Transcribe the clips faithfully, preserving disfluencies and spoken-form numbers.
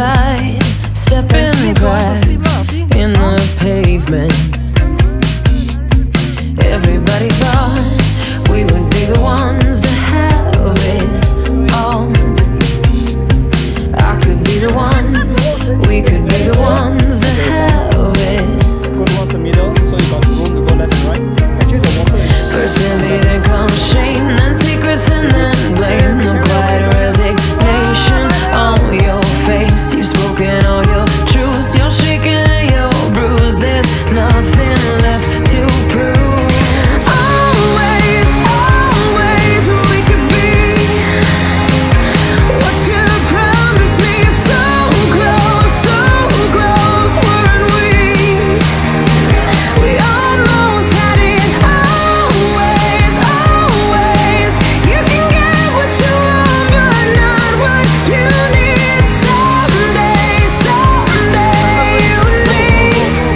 inside, stepping cracks in the pavement. Everybody thought we would be the ones to have it all. I could be the one, we could be the ones to have it. First envy, then comes shame, then secrets and then blame. The quiet resignation on your face. You've spoken all your truths, you're shaking and you're bruised. There's nothing left to prove. Always, always we could be what you promised me. So close, so close, weren't we? We almost had it. Always, always, you can get what you want, but not what you need. Someday, someday, you and me,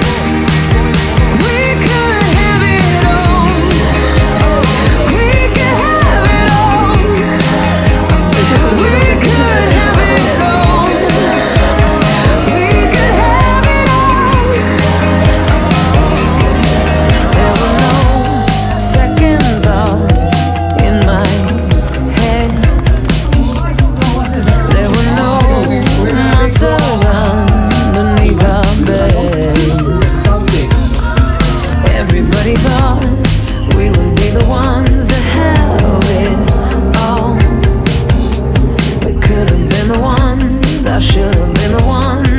we could have it all. We could have it all. We could have it all. We could have it all. There were no second thoughts in my head. There were no monsters underneath our bed. Everybody thought we would be the ones to have it all. We could have been the ones, I should have been the one